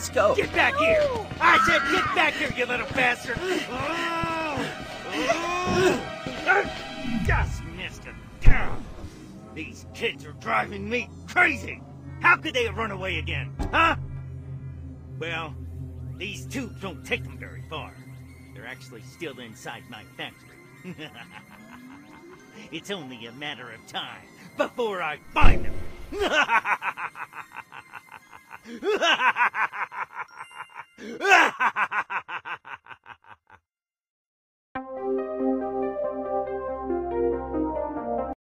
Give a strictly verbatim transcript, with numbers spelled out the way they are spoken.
Let's go. Get back here! I said get back here, you little bastard! Just missed it. These kids are driving me crazy! How could they have run away again, huh? Well, these tubes don't take them very far. They're actually still inside my factory. It's only a matter of time before I find them.